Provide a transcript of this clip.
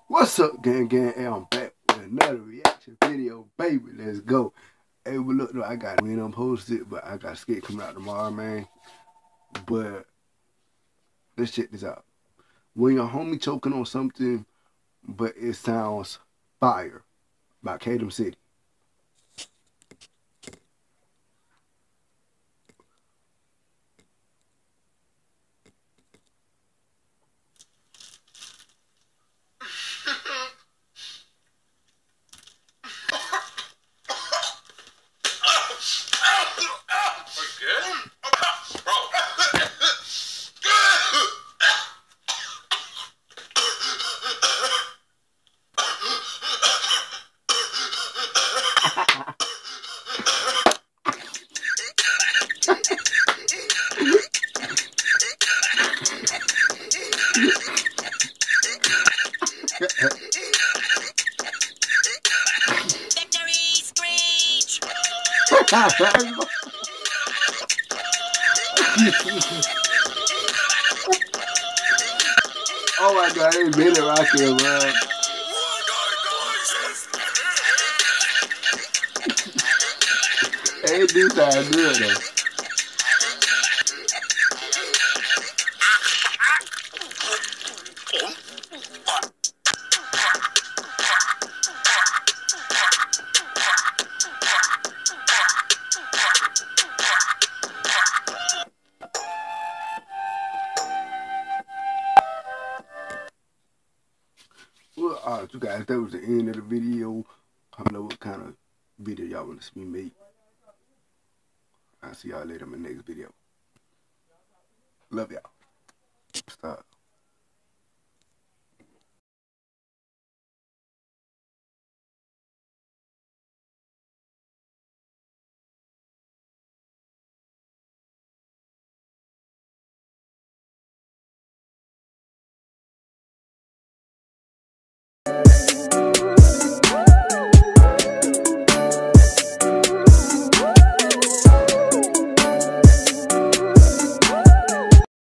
What's up, gang? Hey, I'm back with another reaction video, baby. Let's go. Hey, but look, though, I got when I'm posted, but I got skit coming out tomorrow, man. But let's check this out. When your homie choking on something, but it sounds fire, by Kadem City. Victory screech! Oh my god, they made it rock here, bro. Hey, do sound good though. Well, alright, you guys, that was the end of the video. I know what kind of video y'all want to see me make. I'll see y'all later in my next video. Love y'all.